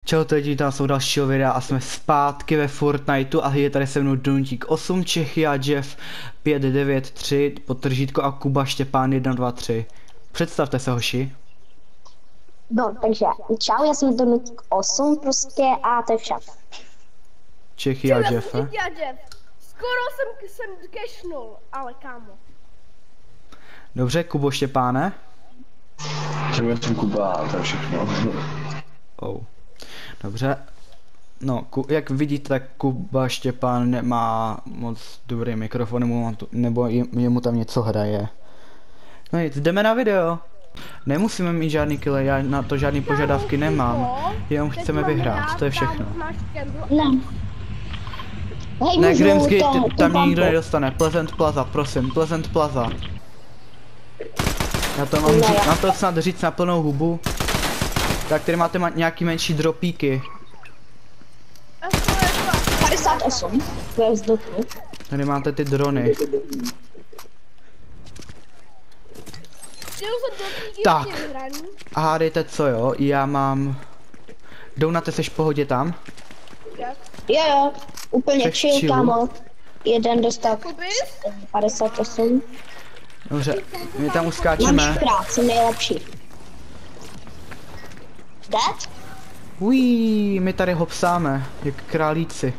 Čau lidi, tam jsou dalšího videa a jsme zpátky ve Fortniteu a je tady se mnou Donutík 8, Čechy a Jeff 593, podtržítko a Kuba Štěpán 123. Představte se, hoši. No, takže čau, já jsem Donutík 8 prostě a to je vše. Čechy a Jeff. Skoro jsem cashnul, ale kámo. Dobře, Kubo Štěpáne. Čau, já jsem Kuba a to je všechno. Oh. Dobře. No, jak vidíte, tak Kuba Štěpán nemá moc dobrý mikrofon, nebo jemu tam něco hraje. No nic, jdeme na video. Nemusíme mít žádný killer, já na to žádný požadavky nemám. Jenom chceme vyhrát, to je všechno. Ne, Grimsky, tam mě nikdo nedostane. Pleasant Plaza, prosím, Pleasant Plaza. Já to mám na to snad říct na plnou hubu. Tak tady máte nějaký menší dropíky. 58, to je vzduchu. Tady máte ty drony. Tak, a hádejte co jo, já mám... Dounate, seš v pohodě tam? Jo, úplně Seš chill, chillu? kámo. Jeden dostal 58. Dobře, my tam Mám uskáčeme. šprát, jsem nejlepší. Dead? Ují, my tady hopsáme, jak králíci.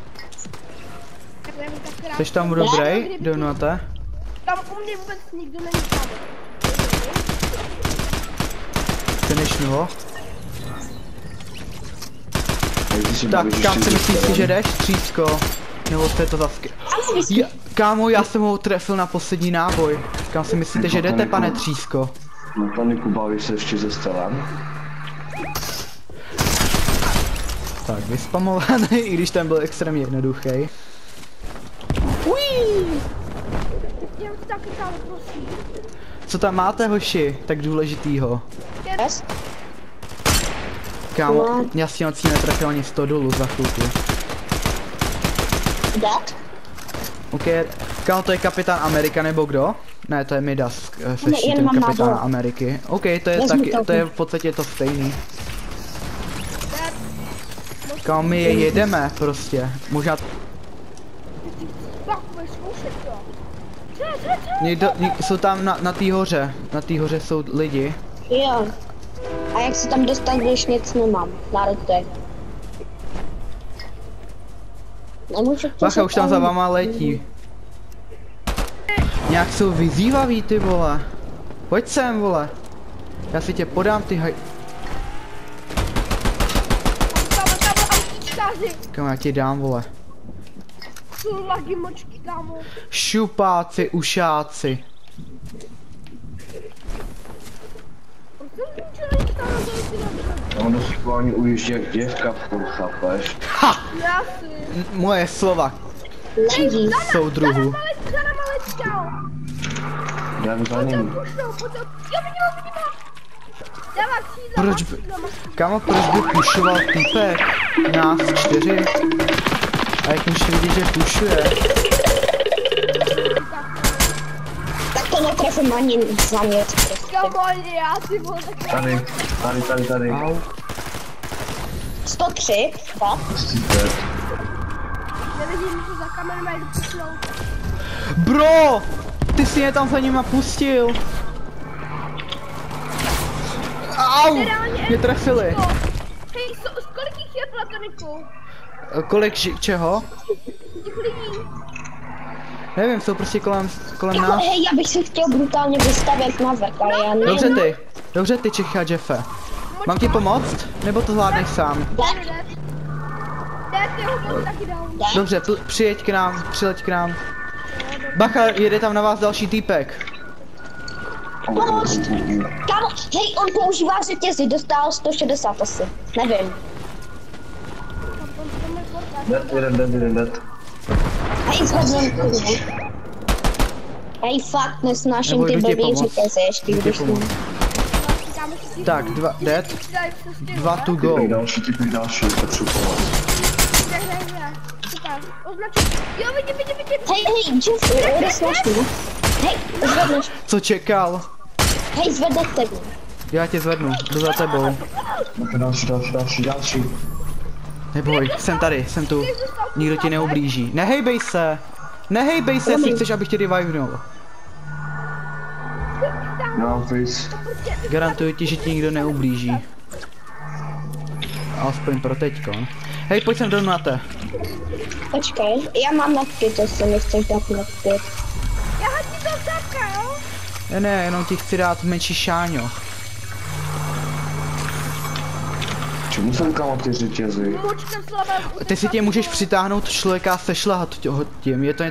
Seš tam dobrý, Dounate? Tam u mě vůbec nikdo není kámo. Finishnu ho. Tak, kam si myslíš, že jdeš, Třísko? Nebo jste to zasky... Kámo, já jsem ho trefil na poslední náboj. Kam si myslíte, že jdete, pane Třísko? No, pane Kuba, vy se ještě ze stelem. Tak, vyspamovaný, i když ten byl extrémně jednoduchý. Já to taky kámo, prosím. Co tam máte, hoši, tak důležitýho? Yes? Kámo, já si nocí netrefil ani 100 dolů za chvilku. Dead? OK, kámo, to je Kapitán Amerika nebo kdo? Ne, to je Midas se Ne, štítem jen mám Kapitána nabor. Ameriky. OK, to je Vezmu taky, to. to je v podstatě to stejný. Kámo, my je jedeme prostě, možná... Pak budeš zkoušet to. Jsou tam na té hoře jsou lidi. Jo. A jak se tam dostat, když nic nemám? Národek. Nemůžu to Bacha, už tam za váma letí. Nějak jsou vyzývaví, ty vole. Pojď sem, vole. Já si tě podám, ty haj... Kámo, autíčkáři. Kámo, já ti dám, vole. Jsou lagy močky, kámo. Šupáci, ušáci. Ono si kválně ujíždí jak děvka, chápeš? Ha! Já si. Moje slova, Lidi. soudruhu. Za náma letí, kámo. Jdem za ním. Pušnou, jo, vidím ho. Dává křídla, Proč by... Kámo, proč by pušoval týpek? Nás 4. A jak můžeš vidět, že pušuje? Tak to netrefím ani za mě. Kámo, já ty vole, tak Tady. Au. 103, tak? Super. nevidím, že za kamerou mají pušnou. Bro! Ty si je tam za nima pustil. Au! Mě trefili. Hej, kolik jich je platoniku? Kolik čeho? Těch lidí. Nevím, jsou prostě kolem Jako, nás. hej, já bych si chtěl brutálně vystavět na vrch, ale já nevím. Dobře ty Čechy a Jeffe. Mám ti pomoct? Nebo to zvládneš sám? Ty ho mám taky dal. Dobře, přijeď k nám. Bacha, jede tam na vás další týpek. Pomoct! Kámo, hej, on používá řetězy, dostal 160 asi. Nevím. Dead. Hej, zvednem kurvu. Hej, fakt nesnáším Nebo ty jdu ti blbý pomoct. řetězy, ještě když pomoct. Tak, 2 dead, 2 to go. Další, potřebuji pomoct. Jo, vidím. Hej, Jeff, nesnáš mě. Hej, zvedneš. Co čekal? Hej, zvednete mě. Já tě zvednu, jdu za tebou. Další. Neboj, jsem tady, jsem tu. Nikdo ti neublíží. Nehejbej se! Nehejbej se, jestli chceš, abych tě revivenul. No, face. Garantuju ti, že ti nikdo neublíží. Alespoň pro teďko. Hej, pojď sem do Nate. Počkej, já mám lepky, to si nechci dát lepky. Já hodím to zapka, jo? Ne, jenom ti chci dát menší šáňo. Čemu jsem kamo ty řetězy? Mučka slabá. Ty si tě můžeš přitáhnout člověka a sešlahat ho tím. Je to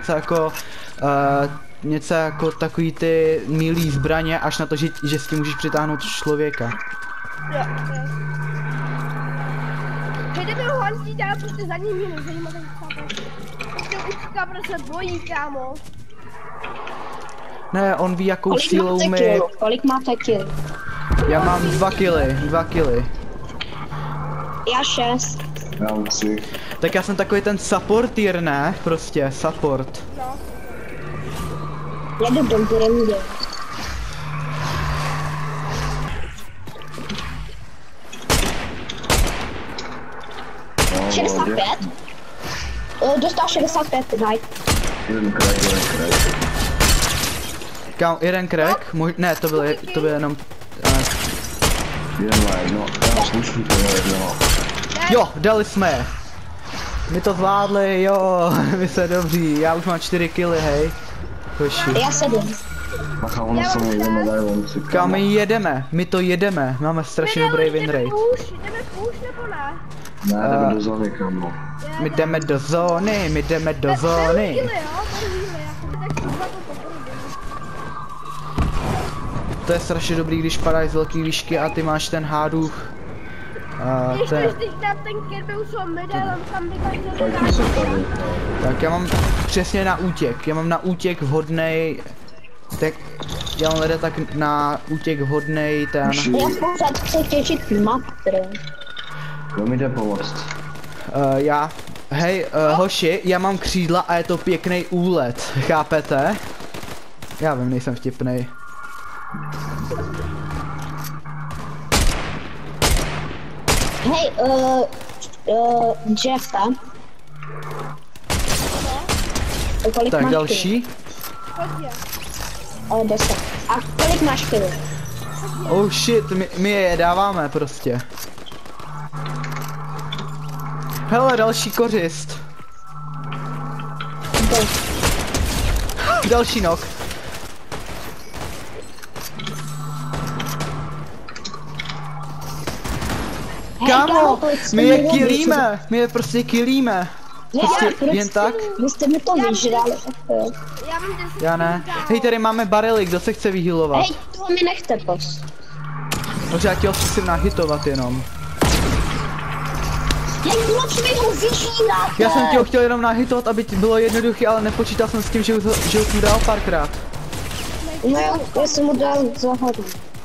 něco jako takový ty milý zbraně, až na to, že si tím můžeš přitáhnout člověka. Jo. Hej, jdeme ho Hanzí dál, protože za ním mě nezajímá ten chápal. Prostě učka prostě bojí, kámo. Ne, on ví, jakou sílou my... Kolik máte kill? Já mám 2 killy. Já 6. Já mám 3. Tak já jsem takový ten supportier, ne? Prostě, support. No. Jedu do Grimdy. No, 65? Dostal 65, night. jeden kraj. Kam, jeden crack? Ne, to byl jenom... Jeden na jedno. Já sluším to jedno. Jo, dali jsme je. My to zvládli, jo, my jsme dobří. Já už mám 4 killy, hej. Hoši. Já 7. Macha, ono se mi jdeme dají vonci. Kam my jedeme? My to jedeme. Máme strašně dobrý win rate. Jdeme push nebo ne? Ne, jdeme do zóny, kamo. My jdeme do zóny, my jdeme do zóny. To je strašně dobrý, když padáš z velký výšky a ty máš ten hádův. Taky se tady. Tak já mám přesně na útěk. Já mám na útěk vhodnej. Tak já mám leda tak na útěk vhodnej ten. Já pořád chci těžit matry. Kdo mi jde pomoct? Hej, hoši, já mám křídla a je to pěkný úlet, chápete? Já vím, nejsem vtipnej. Hej, Jeffa. Kolik Tak máš další. kill? 10. A kolik máš kill? Oh shit, my je dáváme prostě. Hele, další kořist. Další nok. Kámo, my je killíme, my je prostě killíme. Prostě jen tak? Vy jste mi to vyžrali. Já ne. Hej, tady máme barely, kdo se chce vyhýlovat? Hej, to mi nechte pos. Protože já chtěl zkusím nahitovat jenom. Jak moc mi ho vyžíráte? Já jsem tě chtěl jenom nahitovat, aby ti bylo jednoduchý, ale nepočítal jsem s tím, že už mu dal párkrát. No jo, já jsem mu dal zahodu.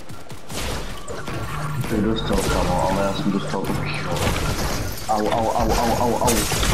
Ty dostal, kamo, ale já jsem dostal to pícho. Au.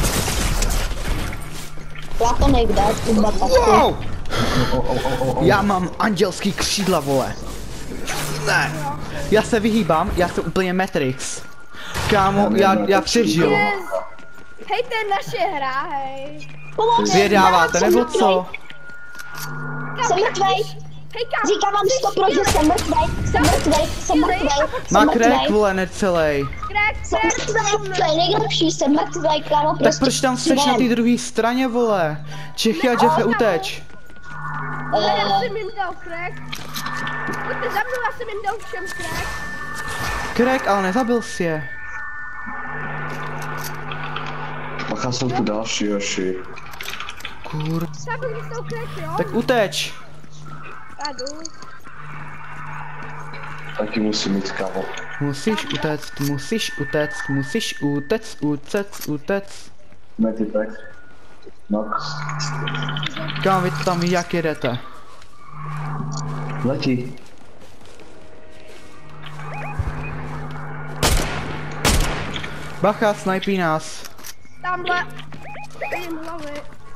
Já to nejde, tu bataku. Wow! Já mám andělský křídla, vole. Ne. Já se vyhýbám, já jsem úplně Matrix. Kámo, já přežil. Hej, to je naše hra, hej. Vydáváte, nebo co? Jsem mrtvej. Hej, kámo. Říkám vám 100%, že jsem mrtvej. Má crack, vole, necelej. Jsem mrtvej, to je nejlepší, jsem mrtvej, kámo, Tak prostě. proč tam seš na té druhé straně, vole? Čechy a Jeffe, uteč. Já jsem jim dal crack. Pojďte za mnou, já jsem jim dal všem crack. Crack, ale nezabil si je. Macha, jsou tu další, Joši. Kur... Zabil mi jsou crack, jo? Tak uteč. Já jdu. Taky musím jít, kamo. Musíš utéct. Mety tak. Nox. Kam vy tam jak jedete? Letí. Bacha, snajpí nás. Tamhle. Vidím hlavy.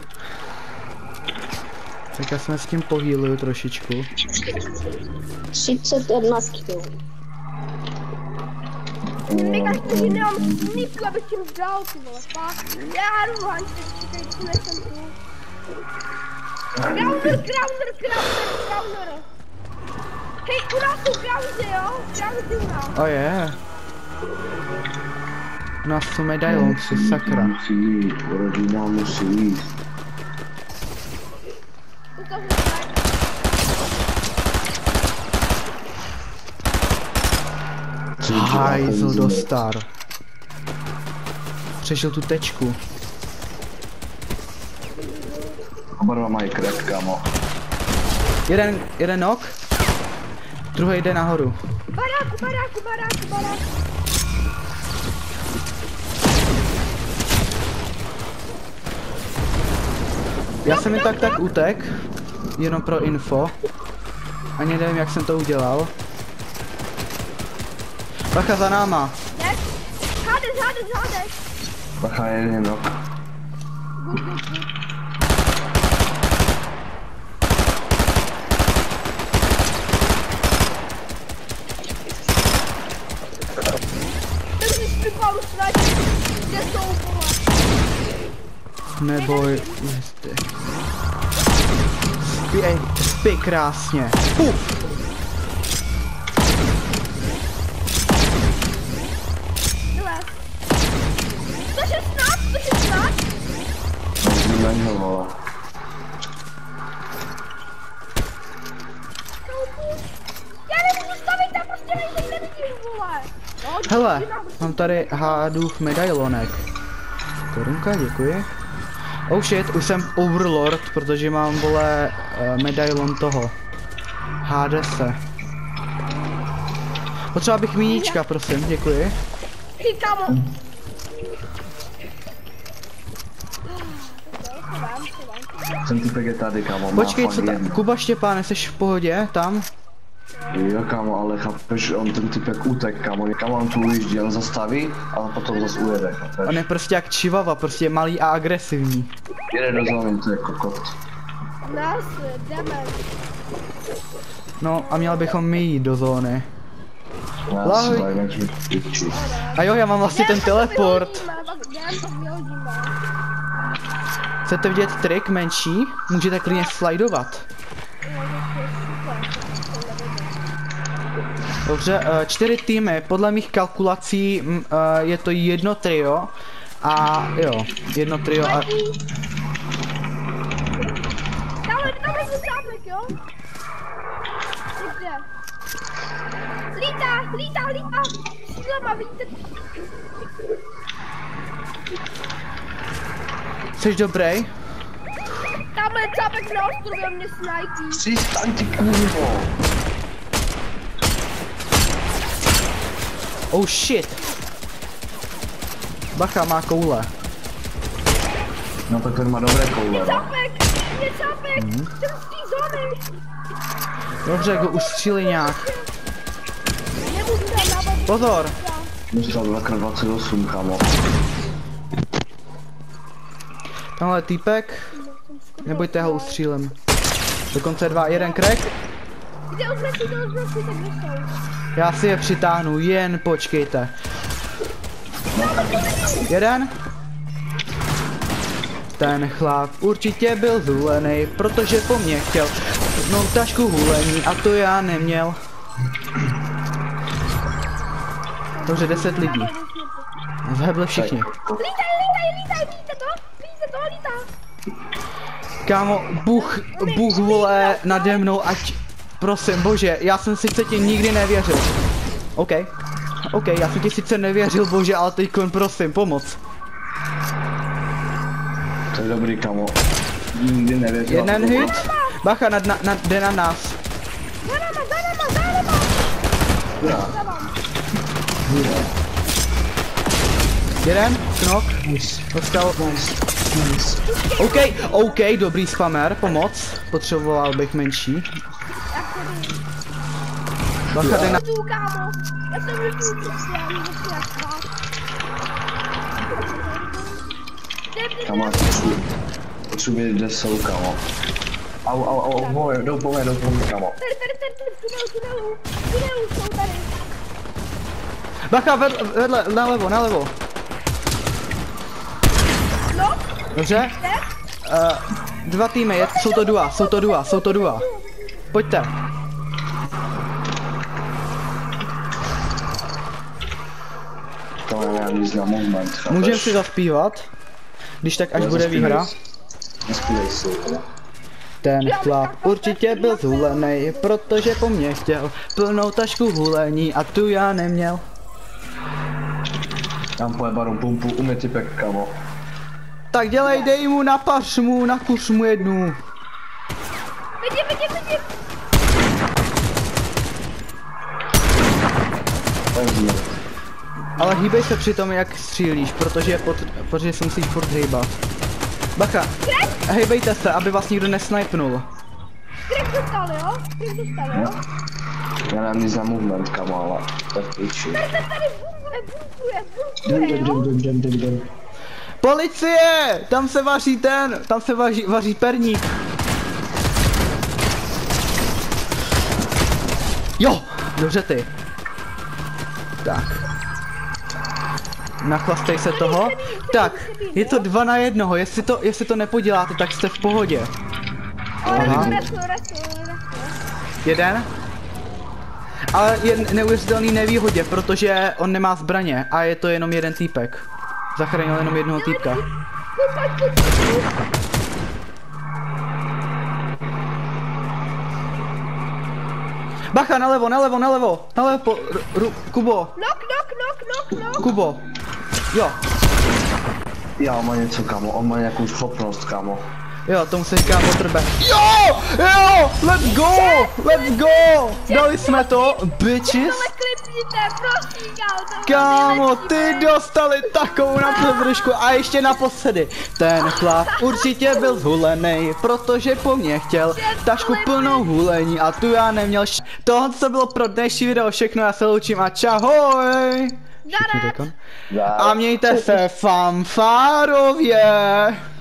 Tak já jsme s tím pohýluju trošičku. 31 kill. Říkáš mi, že nemám snípku, abych tím dal, ty vole, fakt. Já jdu, Hanci, čekaj, tu nejsem tu. Grounder. Hej, u nás jsou grouzy, jo? Grouzy u nás. O je. U nás jsou medailonci, sakra. Musí jít, rodina musí jít. Hajzl dostar. Přešel tu tečku. Oba dva mají crack, kámo. Jeden nok. Druhý jde nahoru. Baráku. Já jsem jen tak utek. Jenom pro info. Ani nevím, jak jsem to udělal. Bacha za náma. Hádeš. Bacha, jeden nok. Kde jsou, vole? Neboj, spí krásně. Puf. Dole. 116. Musím na něho, vole. Já nemůžu stavit, tam prostě nevidím, vole. No, Hele, mám tady hádův medailonek. Korunka, děkuji. Oh shit, už jsem overlord, protože mám, vole, medailon toho. Hadese. Potřeba bych míníčka, prosím, děkuji. Ty, kámo. Ten typek je tady, kámo. Počkej, co tam? Kuba Štěpáne, jsi v pohodě, tam? Jo, kámo, ale chápeš, on ten typek utek, kámo. Někam on tu ujíždí, on zastaví, ale potom zase ujede, chápeš? On je prostě jak čivava, prostě malý a agresivní. Jede do zóny, to je kokot. Nás jdeme. No a měli bychom my jít do zóny. Já Lahoj. si daj, nech mi piči. A jo, já mám vlastně ten teleport. Vyhodíme. Chcete vidět trik menší? Můžete klidně slidovat. Dobře, 4 týmy, podle mých kalkulací je to jedno trio. A jo, jedno trio a... Tam je zápek, jo? Kde? Lítá! Sílama, víte? Jsi dobrý? Tamhle je zápek na ostrově, mě snajpí. Přistaň, ty kurvo! Oh shit! Bacha, má koule. No tak ten má dobré koule, no. Zápek! Ten z té zóny! Dobře, go ustříli nějak. Nemůžu dát nábad. Pozor! Dostal 2x28, kámo. Tamhle týpek. Nebojte, ho ustřílem. Dokonce jeden crack. Kde odvrací, tak kde jsou? Já si je přitáhnu, jen počkejte. Jeden. Ten chlap určitě byl zhulený, protože po mně chtěl no tašku hulení a to já neměl. Dobře, 10 lidí. Zhebli všichni. Lítaj, vidíte to, lítá. Kámo, Bůh vole nade mnou, ať... Prosím, bože, já jsem sice ti nikdy nevěřil. OK, já jsem ti sice nevěřil, bože, ale teďkon prosím, pomoc. To je dobrý, kámo. Nikdy nevěřil. Jeden hit. Bacha, jde na nás. Za náma. Jeden, knok. Dostal. OK, dobrý spamer, pomoc. Potřeboval bych menší. Bacha, jde na... Kámo, já jsem YouTube, Kámo, potřebuji vědět, kde jsou, kámo. Au, jdou po mě, kámo. Tunelu jsou tady. Bacha, vedle, nalevo, nalevo. No, Dobře. Dva týmy, jsou to dua. Pojďte. To já nic na moment, chápeš? Můžeme si zaspívat, když tak až bude výhra. Nespívej si. Ten chlap určitě byl zhulenej, protože po mně chtěl plnou tašku hulení a tu já neměl. Tam pojebanou pumpu, u mě typek, kamo. Tak dělej, dej mu, napař mu, nakuř mu jednu. vidím. Takže, Ale hýbej se při tom, jak střílíš, protože se musíš furt hejbat. Bacha, hejbejte se, aby vás nikdo nesnipnul. Crack dostal, jo? já nemám nic na movement, kamo, ale to je v píči. Tady bunkuje, jo? Policie! Tam se vaří perník. Jo, dobře ty. Tak. Nachlastej se toho. Tak, je to 2 na 1, jestli to nepoděláte, tak jste v pohodě. Aha. Jeden. Ale je neuvěřitelný nevýhodě, protože on nemá zbraně a je to jenom jeden týpek. Zachránil jenom jednoho týpka. Bacha, nalevo, Kubo. Knock. Kubo. Jo, Já mám něco, kamo, on má nějakou schopnost, kamo. jo, tomu se říká motorbe. Jo, let's go, dali jsme to, bitches. Kámo, ty dostali takovou na podržku a ještě naposledy. Ten chlap určitě byl zhulenej, protože po mně chtěl tašku plnou hulení a tu já neměl. Tohle to bylo pro dnešní video všechno, já se loučím a čahoj. A mějte se fanfárově.